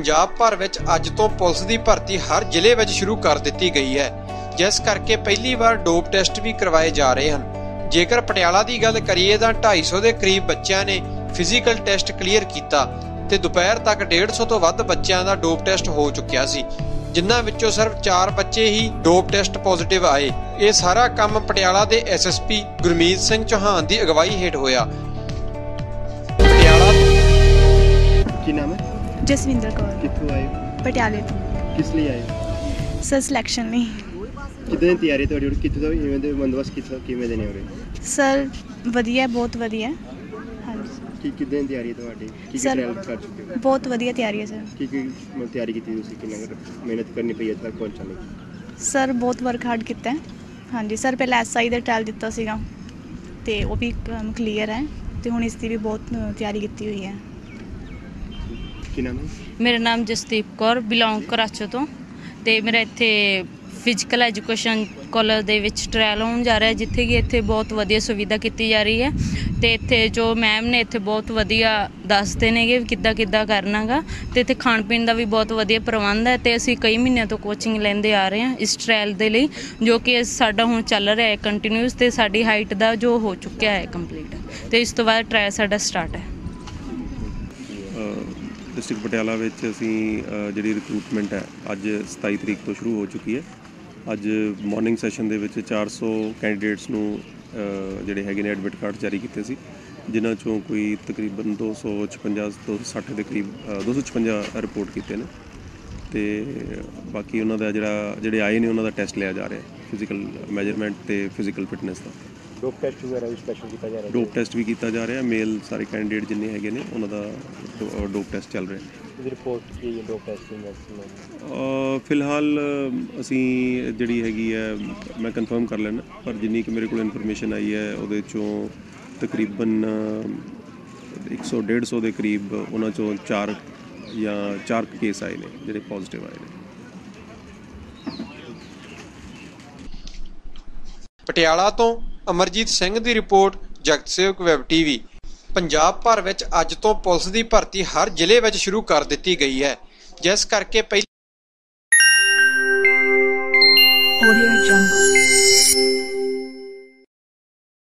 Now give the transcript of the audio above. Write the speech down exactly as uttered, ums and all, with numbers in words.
पंजाब भर विच अज तो पुलिस की भर्ती हर जिले में शुरू कर दी गई है, जिस करके पहली बार डोप टेस्ट भी करवाए जा रहे हैं। जेकर पटियाला की गल करिए तो ढाई सौ के करीब बच्चों ने फिजिकल टेस्ट क्लीयर किया ते दोपहर तक डेढ़ सौ तो वध बच्चों का डोप टेस्ट हो चुकिया सी, जिन्हां विचों सिर्फ चार बच्चे ही डोप टेस्ट पॉजिटिव आए। ये सारा काम पटियाला के S S P Gurmeet Singh Chauhan की अगवाई हेठ होया। पटियाला की नाम है? जसविंदर कौर। कित्थों आए? पटियाले तो। किस लिए आए? सर सिलेक्शन नहीं। कितनी तैयारी थोड़ी और कितने तो इवेंट दे बंदोबस्त किस किवें देने हो रहे? सर वधिया, बहुत वधिया। हाँ की कितनी तैयारी ਤੁਹਾਡੀ? ਕੀ ਕੀ ਟ੍ਰਾਇਲ ਕਰ ਚੁੱਕੇ ਹੋ? बहुत वधिया तैयारी है सर। ਕੀ ਕੀ ਤਿਆਰੀ ਕੀਤੀ ਤੁਸੀਂ? ਕਿੰਨਾ ਮਿਹਨਤ ਕਰਨੀ ਪਈ ਇੱਥੇ ਤੱਕ ਪਹੁੰਚਣ ਲਈ? ਸਰ ਬਹੁਤ ਵਰਕ ਹਾਰਡ ਕੀਤਾ ਹੈ। ਹਾਂਜੀ ਸਰ, ਪਹਿਲਾਂ ਐਸ ਆਈ ਦਾ ਟ੍ਰਾਇਲ ਦਿੱਤਾ ਸੀਗਾ ਤੇ ਉਹ ਵੀ ਕਲੀਅਰ ਹੈ ਤੇ ਹੁਣ ਇਸ ਦੀ ਵੀ ਬਹੁਤ ਤਿਆਰੀ ਕੀਤੀ ਹੋਈ ਹੈ। ਕੀ ਨਾਮ ਹੈ? ਮੇਰਾ ਨਾਮ ਜਸਦੀਪ ਕੌਰ, ਬਿਲੋਂਗ ਕਰਾਚੋ ਤੋਂ ਤੇ ਮੇਰਾ ਇੱਥੇ ਫਿਜ਼ੀਕਲ ਐਜੂਕੇਸ਼ਨ ਕਾਲਜ ਦੇ ਵਿੱਚ ਟ੍ਰਾਇਲ ਹੋਣ ਜਾ ਰਿਹਾ, ਜਿੱਥੇ ਕਿ ਇੱਥੇ ਬਹੁਤ ਵਧੀਆ ਸੁਵਿਧਾ ਕੀਤੀ ਜਾ ਰਹੀ ਹੈ ਤੇ ਇੱਥੇ ਜੋ ਮੈਮ ਨੇ ਇੱਥੇ ਬਹੁਤ ਵਧੀਆ ਦੱਸਦੇ ਨੇਗੇ ਕਿੱਦਾਂ ਕਿੱਦਾਂ ਕਰਨਾ ਗਾ ਤੇ ਇੱਥੇ ਖਾਣ ਪੀਣ ਦਾ ਵੀ ਬਹੁਤ ਵਧੀਆ ਪ੍ਰਬੰਧ ਹੈ ਤੇ ਅਸੀਂ ਕਈ ਮਹੀਨਿਆਂ ਤੋਂ ਕੋਚਿੰਗ ਲੈਂਦੇ ਆ ਰਹੇ ਹਾਂ ਇਸ ਟ੍ਰਾਇਲ ਦੇ ਲਈ, ਜੋ ਕਿ ਸਾਡਾ ਹੁਣ ਚੱਲ ਰਿਹਾ ਹੈ ਕੰਟੀਨਿਊਸ ਤੇ ਸਾਡੀ ਹਾਈਟ ਦਾ ਜੋ ਹੋ ਚੁੱਕਿਆ ਹੈ ਕੰਪਲੀਟ ਤੇ ਇਸ ਤੋਂ ਬਾਅਦ ਟ੍ਰਾਇਲ ਸਾਡਾ ਸਟਾਰਟ ਹੈ। डिस्ट्रिक्ट पटियाला विच असीं जिहड़ी रिक्रूटमेंट है अज सताई तरीक तो शुरू हो चुकी है। अज मॉर्निंग सैशन दे विच चार सौ कैंਡੀਡੇਟਸ ਨੂੰ ਜਿਹੜੇ ਹੈਗੇ ਨੇ ਐਡਮਿਟ ਕਾਰਡ ਜਾਰੀ ਕੀਤੇ ਸੀ, ਜਿਨ੍ਹਾਂ ਚੋਂ ਕੋਈ ਤਕਰੀਬਨ ਦੋ ਸੌ ਛਪੰਜਾ ਦੋ ਸੌ ਸੱਠ ਦੇ ਕਰੀਬ ਦੋ ਸੌ ਛਪੰਜਾ ਰਿਪੋਰਟ ਕੀਤੇ ਨੇ ਤੇ ਬਾਕੀ ਉਹਨਾਂ ਦਾ ਜਿਹੜਾ ਜਿਹੜੇ ਆਏ ਨੇ ਉਹਨਾਂ ਦਾ ਟੈਸਟ ਲਿਆ ਜਾ ਰਿਹਾ ਫਿਜ਼ੀਕਲ ਮੈਜਰਮੈਂਟ ਤੇ ਫਿਜ਼ੀਕਲ ਫਿਟਨੈਸ ਦਾ। ਡੋਪ ਟੈਸਟ ਵਗੈਰਾ ਵੀ ਸਪੈਸ਼ਲ ਕੀਤਾ ਜਾ ਰਿਹਾ? ਡੋਪ ਟੈਸਟ ਵੀ ਕੀਤਾ ਜਾ ਰਿਹਾ, ਮੇਲ ਸਾਰੇ ਕੈਂਡੀਡੇਟ ਜਿੰਨੇ ਹੈਗੇ ਨੇ ਉਹਨਾਂ ਦਾ ਡੋਪ ਟੈਸਟ ਚੱਲ ਰਿਹਾ। ਇਹਦੀ ਰਿਪੋਰਟ ਕੀ ਹੈ ਡੋਪ ਟੈਸਟ ਦੀ? ਫਿਲਹਾਲ ਅਸੀਂ ਜਿਹੜੀ ਹੈਗੀ ਹੈ ਮੈਂ ਕਨਫਰਮ ਕਰ ਲੈਣਾ, ਪਰ ਜਿੰਨੀ ਕਿ ਮੇਰੇ ਕੋਲ ਇਨਫੋਰਮੇਸ਼ਨ ਆਈ ਹੈ ਉਹਦੇ ਚੋਂ ਤਕਰੀਬਨ ਇੱਕ ਸੌ ਡੇਢ ਸੌ ਦੇ ਕਰੀਬ ਉਹਨਾਂ ਚੋਂ ਚਾਰ ਜਾਂ ਚਾਰ ਕੇਸ ਆਏ ਨੇ ਜਿਹੜੇ ਪੋਜ਼ਿਟਿਵ ਆਏ ਨੇ। ਪਟਿਆਲਾ ਤੋਂ ਅਮਰਜੀਤ ਸਿੰਘ ਦੀ ਰਿਪੋर्ट, ਜਗਤ ਸੇਵਕ ਵੈਬ ਟੀਵੀ। पंजाब भर विच अज तो पुलिस की भर्ती हर जिले में शुरू कर दी गई है, जिस करके पहली